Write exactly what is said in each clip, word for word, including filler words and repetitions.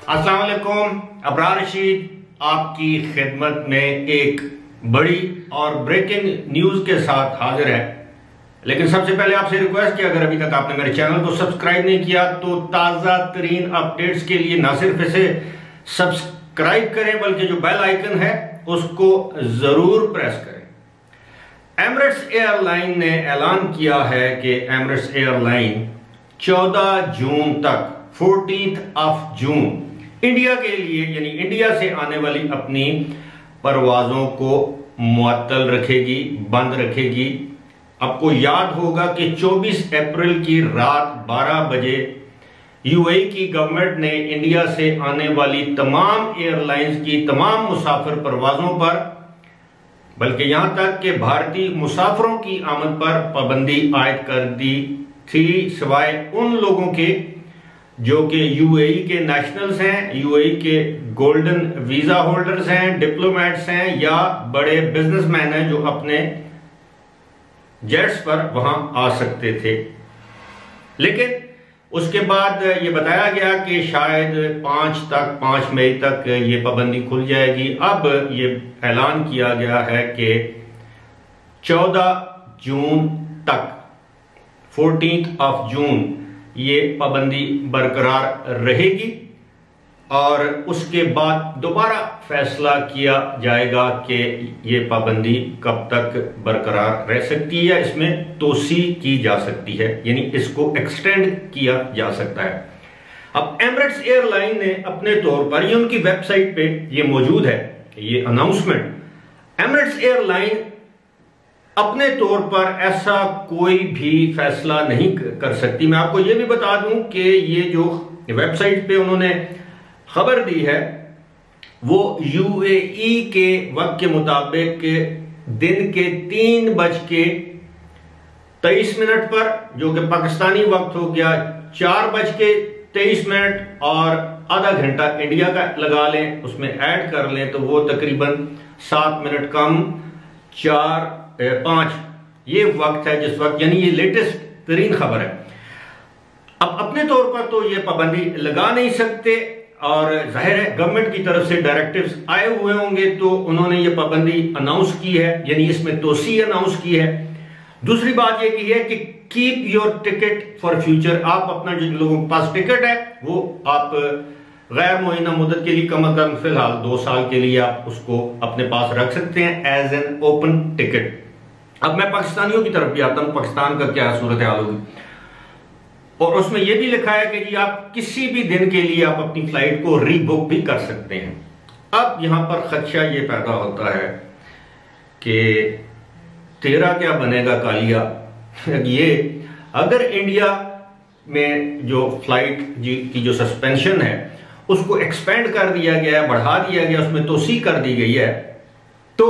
अस्सलाम वालेकुम। अबरार रशीद आपकी खिदमत में एक बड़ी और ब्रेकिंग न्यूज के साथ हाजिर है। लेकिन सबसे पहले आपसे रिक्वेस्ट किया, अगर अभी तक आपने मेरे चैनल को सब्सक्राइब नहीं किया तो ताज़ा तरीन अपडेट्स के लिए ना सिर्फ इसे सब्सक्राइब करें बल्कि जो बेल आइकन है उसको जरूर प्रेस करें। एमिरेट्स एयरलाइन ने ऐलान किया है कि एमिरेट्स एयरलाइन चौदह जून तक चौदह ऑफ जून इंडिया के लिए यानी इंडिया से आने वाली अपनी परवाजों को मुअत्तल रखेगी, बंद रखेगी। आपको याद होगा कि चौबीस अप्रैल की रात बारह बजे यूएई की गवर्नमेंट ने इंडिया से आने वाली तमाम एयरलाइंस की तमाम मुसाफिर परवाजों पर, बल्कि यहां तक कि भारतीय मुसाफिरों की आमद पर पाबंदी आयद कर दी थी, सिवाय उन लोगों के जो कि यूएई के नेशनल्स हैं, यूएई के गोल्डन वीजा होल्डर्स हैं, डिप्लोमेट्स हैं या बड़े बिजनेसमैन हैं जो अपने जेट्स पर वहां आ सकते थे। लेकिन उसके बाद ये बताया गया कि शायद पांच तक पांच मई तक ये पाबंदी खुल जाएगी। अब ये ऐलान किया गया है कि चौदह जून तक चौदह ऑफ जून ये पाबंदी बरकरार रहेगी और उसके बाद दोबारा फैसला किया जाएगा कि ये पाबंदी कब तक बरकरार रह सकती है या इसमें तोसी की जा सकती है, यानी इसको एक्सटेंड किया जा सकता है। अब एमिरेट्स एयरलाइन ने अपने तौर पर, ये उनकी वेबसाइट पे ये मौजूद है, ये अनाउंसमेंट, एमिरेट्स एयरलाइन अपने तौर पर ऐसा कोई भी फैसला नहीं कर सकती। मैं आपको यह भी बता दूं कि ये जो वेबसाइट पे उन्होंने खबर दी है वो यूएई के वक्त के मुताबिक दिन के तीन बज के तेईस मिनट पर, जो कि पाकिस्तानी वक्त हो गया चार बज के तेईस मिनट, और आधा घंटा इंडिया का लगा लें, उसमें ऐड कर लें तो वो तकरीबन सात मिनट कम चार पांच ये वक्त है जिस वक्त, यानी ये लेटेस्ट तरीन खबर है। अब अपने तौर पर तो ये पाबंदी लगा नहीं सकते और जाहिर है गवर्नमेंट की तरफ से डायरेक्टिव्स आए हुए होंगे तो उन्होंने ये पाबंदी अनाउंस की है, यानी इसमें तोसी अनाउंस की है। दूसरी बात ये की है कि keep your ticket for future, आप अपना जो लोगों के पास टिकट है वो आप गैर मुअय्यना मुद्दत के लिए, कम अज कम फिलहाल दो साल के लिए आप उसको अपने पास रख सकते हैं एज एन ओपन टिकट। अब मैं पाकिस्तानियों की तरफ भी आता हूं, पाकिस्तान का क्या सूरत हाल होगी, और उसमें यह भी लिखा है कि जी आप किसी भी दिन के लिए आप अपनी फ्लाइट को रीबुक भी कर सकते हैं। अब यहां पर खदशा ये पैदा होता है कि तेरा क्या बनेगा कालिया। ये अगर इंडिया में जो फ्लाइट की जो सस्पेंशन है उसको एक्सपेंड कर दिया गया है, बढ़ा दिया गया, उसमें तोसी कर दी गई है, तो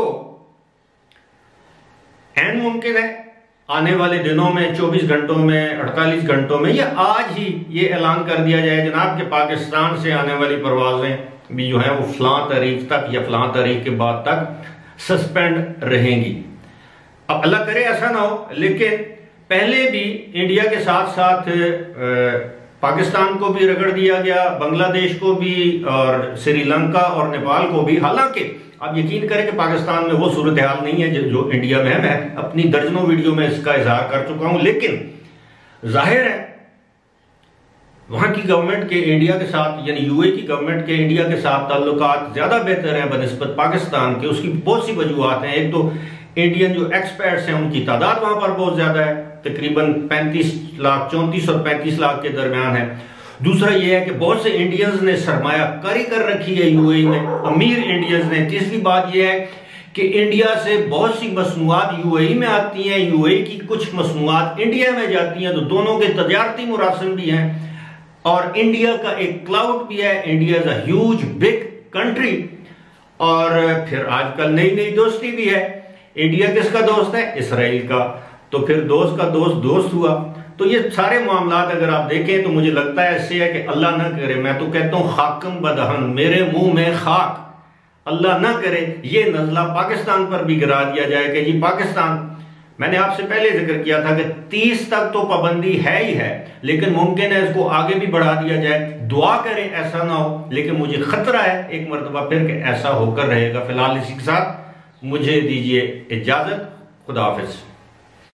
एन मुमकिन है आने वाले दिनों में चौबीस घंटों में, अड़तालीस घंटों में या आज ही ये ऐलान कर दिया जाए जनाब कि पाकिस्तान से आने वाली परवाजें भी जो है वो फलां तारीख तक या फलां तारीख के बाद तक सस्पेंड रहेंगी। अब अल्लाह करे ऐसा ना हो, लेकिन पहले भी इंडिया के साथ साथ पाकिस्तान को भी रगड़ दिया गया, बांग्लादेश को भी और श्रीलंका और नेपाल को भी। हालांकि आप यकीन करें कि पाकिस्तान में वो सूरत हाल नहीं है जो इंडिया में है। मैं अपनी दर्जनों वीडियो में इसका इजहार कर चुका हूं, लेकिन जाहिर है वहां की गवर्नमेंट के इंडिया के साथ, यानी यूएई की गवर्नमेंट के इंडिया के साथ ताल्लुकात ज्यादा बेहतर है बनिस्बत पाकिस्तान के। उसकी बहुत सी वजूहत हैं। एक तो इंडियन जो एक्सपर्ट्स हैं उनकी तादाद वहां पर बहुत ज्यादा है, तकरीबन पैंतीस लाख चौंतीस और पैंतीस लाख के दरमियान है। दूसरा यह है कि बहुत से इंडियंस ने सरमायाकारी कर रखी है यूएई में, अमीर इंडियंस ने। तीसरी बात यह है कि इंडिया से बहुत सी मसनूआत यूएई में आती हैं, यूएई की कुछ मसनूआत इंडिया में जाती हैं, तो दोनों के तजारती मुरासिम भी हैं और इंडिया का एक क्लाउड भी है। India is a huge big country और फिर आजकल नई नई दोस्ती भी है। इंडिया किसका दोस्त है? इसराइल का, तो फिर दोस्त का दोस्त दोस्त हुआ। तो ये सारे मामला अगर आप देखें तो मुझे लगता है ऐसे है कि अल्लाह ना करे, मैं तो कहता हूं खाकम बदहन, मेरे मुंह में खाक, अल्लाह ना करे ये नजला पाकिस्तान पर भी गिरा दिया जाए कि जी पाकिस्तान मैंने आपसे पहले जिक्र किया था कि तीस तक तो पाबंदी है ही है, लेकिन मुमकिन है इसको आगे भी बढ़ा दिया जाए। दुआ करें ऐसा ना हो, लेकिन मुझे खतरा है एक मरतबा फिर कि ऐसा होकर रहेगा। फिलहाल इसी के साथ मुझे दीजिए इजाजत। खुदा हाफिज।